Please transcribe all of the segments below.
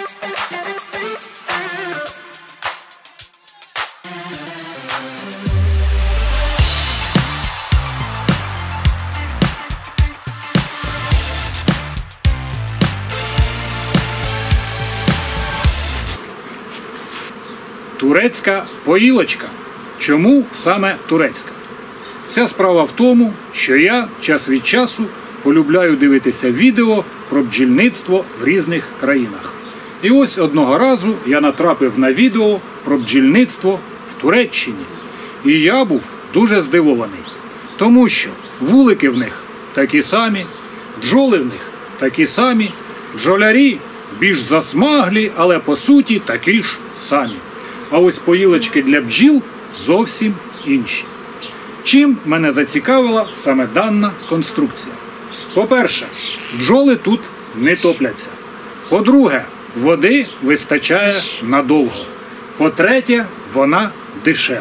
Турецька поїлочка. Чому саме турецька? Вся справа в тому, що я час від часу полюбляю дивитися відео про бджільництво в різних країнах. І ось одного разу я натрапив на відео про бджільництво в Туреччині. І я був дуже здивований. Тому що вулики в них такі самі, бджоли в них такі самі, бджолярі більш засмаглі, але по суті такі ж самі. А ось поїлочки для бджіл зовсім інші. Чим мене зацікавила саме дана конструкція? По-перше, бджоли тут не топляться. По-друге, води вистачає надовго. По-третє, вона дешева.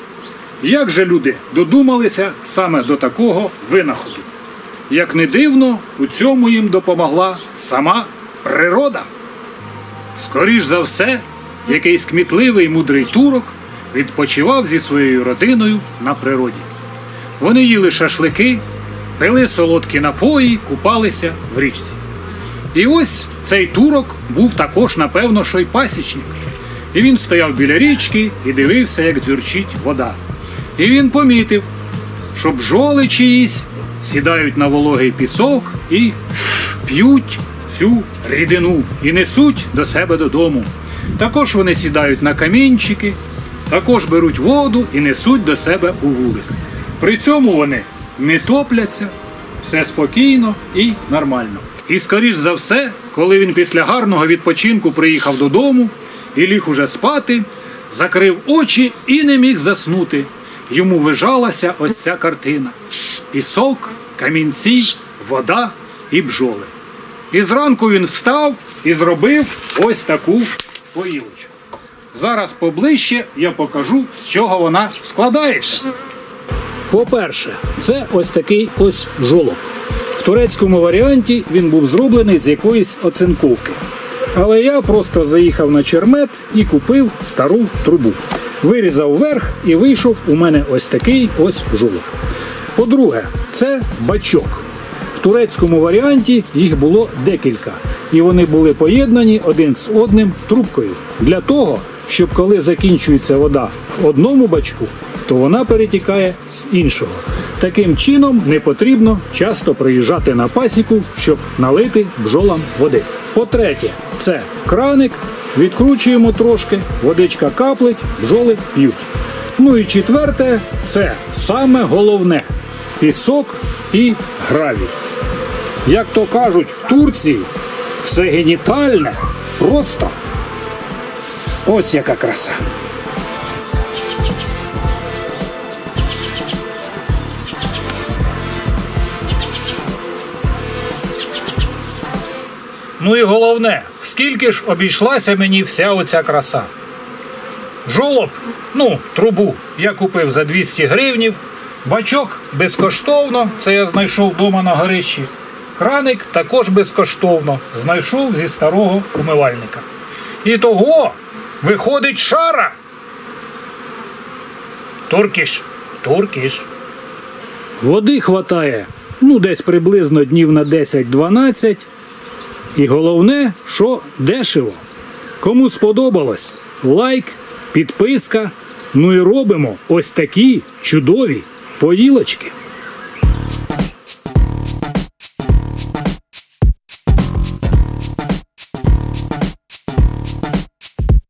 Як же люди додумалися саме до такого винаходу? Як не дивно, у цьому їм допомогла сама природа. Скоріш за все, якийсь кмітливий мудрий турок відпочивав зі своєю родиною на природі. Вони їли шашлики, пили солодкі напої, купалися в річці. І ось цей турок був також, напевно, що й пасічник. І він стояв біля річки і дивився, як дзюрчить вода. І він помітив, що бджоли чиїсь сідають на вологий пісок і п'ють цю рідину і несуть до себе додому. Також вони сідають на камінчики, також беруть воду і несуть до себе у вулик. При цьому вони не топляться, все спокійно і нормально. І скоріш за все, коли він після гарного відпочинку приїхав додому і ліг уже спати, закрив очі і не міг заснути. Йому вижалася ось ця картина. Пісок, камінці, вода і бджоли. І зранку він встав і зробив ось таку поїлочку. Зараз поближче я покажу, з чого вона складається. По-перше, це ось такий ось жолоб. В турецькому варіанті він був зроблений з якоїсь оцинковки. Але я просто заїхав на чермет і купив стару трубу. Вирізав верх і вийшов у мене ось такий ось жолоб. По-друге, це бачок. В турецькому варіанті їх було декілька. І вони були поєднані один з одним трубкою. Для того, щоб коли закінчується вода в одному бачку, то вона перетікає з іншого. Таким чином не потрібно часто приїжджати на пасіку, щоб налити бджолам води. По-третє, це краник. Відкручуємо трошки, водичка каплить, бджоли п'ють. Ну і четверте, це саме головне – пісок і гравій. Як то кажуть в Турції, все генітальне просто. Ось яка краса. Ну і головне, скільки ж обійшлася мені вся оця краса. Жолоб, трубу я купив за 200 гривнів, бачок безкоштовно, це я знайшов вдома на горищі. Краник також безкоштовно, знайшов зі старого умивальника. І того виходить шара. Туркіш. Води хватає, десь приблизно днів на 10-12. І головне, що дешево. Кому сподобалось, лайк, підписка. Ну і робимо ось такі чудові поїлочки.